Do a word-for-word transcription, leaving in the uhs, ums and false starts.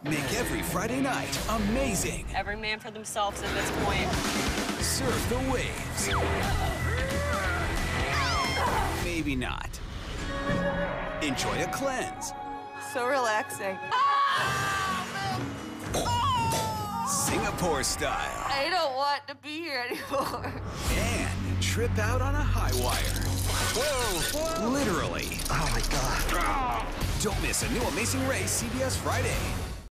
Make every Friday night amazing. Every man for themselves at this point. Surf the waves. Maybe not. Enjoy a cleanse. So relaxing. Singapore style. I don't want to be here anymore. And trip out on a high wire. Whoa! Whoa. Literally. Oh my God. Don't miss a new Amazing Race C B S Friday.